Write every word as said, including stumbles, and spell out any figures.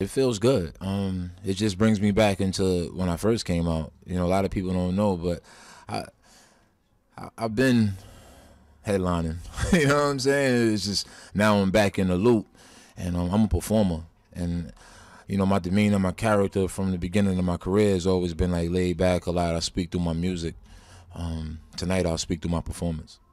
It feels good. Um, it just brings me back into when I first came out. You know, a lot of people don't know, but I, I I've been headlining. You know what I'm saying? It's just now I'm back in the loop, and um, I'm a performer, and you know my demeanor, my character from the beginning of my career has always been like laid back a lot. I speak through my music. Um, tonight I'll speak through my performance.